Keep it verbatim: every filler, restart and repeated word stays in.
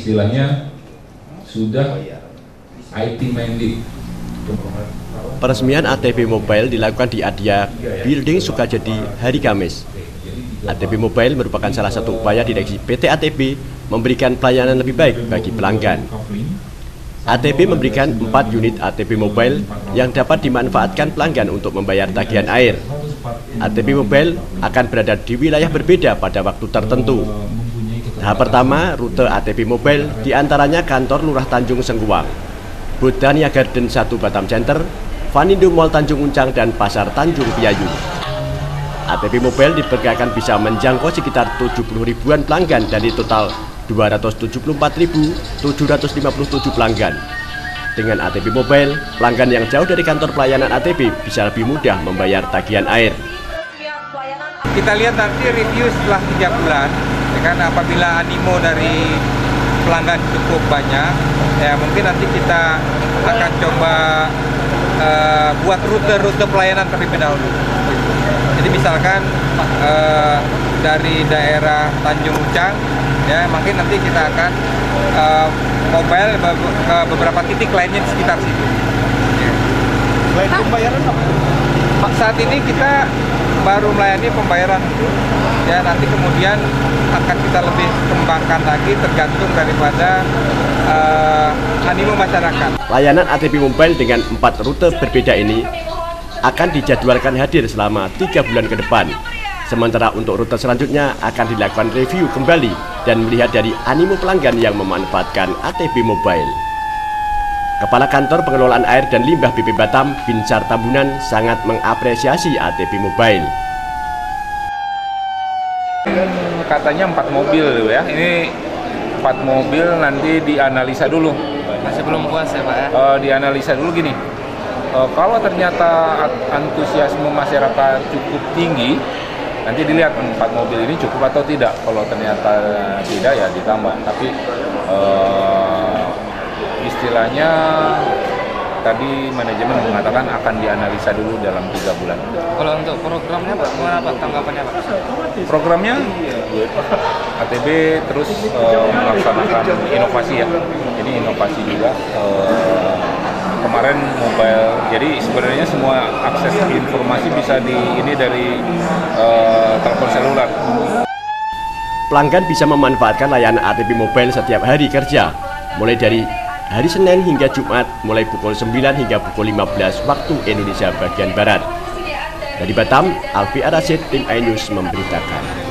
istilahnya sudah I T minded. Peresmian A T V Mobile dilakukan di Adia Building Sukajadi hari Kamis. A T V Mobile merupakan salah satu upaya direksi P T A T B memberikan pelayanan lebih baik bagi pelanggan. A T B memberikan empat unit A T V Mobile yang dapat dimanfaatkan pelanggan untuk membayar tagihan air. A T V Mobile akan berada di wilayah berbeda pada waktu tertentu. Tahap pertama, rute A T V Mobile diantaranya kantor Lurah Tanjung Sengkuang, Botania Garden satu Batam Center, Vanindo Mall Tanjung Uncang, dan Pasar Tanjung Piayu. A T V Mobile diperkirakan bisa menjangkau sekitar tujuh puluh ribuan pelanggan dari total dua ratus tujuh puluh empat ribu tujuh ratus lima puluh tujuh pelanggan. Dengan A T V Mobile, pelanggan yang jauh dari kantor pelayanan A T V bisa lebih mudah membayar tagihan air. Kita lihat nanti review setelah tiga bulan, ya kan, apabila animo dari pelanggan cukup banyak, ya mungkin nanti kita akan coba uh, buat rute-rute pelayanan terlebih dahulu. Jadi misalkan uh, dari daerah Tanjung Uncang, ya mungkin nanti kita akan uh, mobile ke beberapa titik lainnya di sekitar situ. Ya. Selain pembayaran apa? Saat ini kita baru melayani pembayaran, ya nanti kemudian akan kita lebih kembangkan lagi tergantung daripada uh, animo masyarakat. Layanan A T V Mobile dengan empat rute berbeda ini akan dijadwalkan hadir selama tiga bulan ke depan. Sementara untuk rute selanjutnya akan dilakukan review kembali dan melihat dari animo pelanggan yang memanfaatkan A T V Mobile. Kepala Kantor Pengelolaan Air dan Limbah B P Batam, Binsar Tambunan, sangat mengapresiasi A T V Mobile. Katanya empat mobil ya, ini empat mobil nanti dianalisa dulu. Masih belum puas ya Pak ya? Uh, dianalisa dulu gini, uh, kalau ternyata antusiasme masyarakat cukup tinggi, nanti dilihat empat mobil ini cukup atau tidak. Kalau ternyata tidak ya ditambah. Tapi uh, istilahnya tadi manajemen mengatakan akan dianalisa dulu dalam tiga bulan. Kalau untuk programnya Pak, gimana Pak tanggapannya Pak? Programnya A T B terus uh, melaksanakan inovasi ya. Ini inovasi juga. Uh, kemarin mobile, jadi sebenarnya semua akses informasi bisa di ini dari uh, telepon seluler. Pelanggan bisa memanfaatkan layanan A T V Mobile setiap hari kerja, mulai dari hari Senin hingga Jumat, mulai pukul sembilan hingga pukul lima belas waktu Indonesia bagian Barat. Dari Batam, Alfi Arasid, tim iNews memberitakan.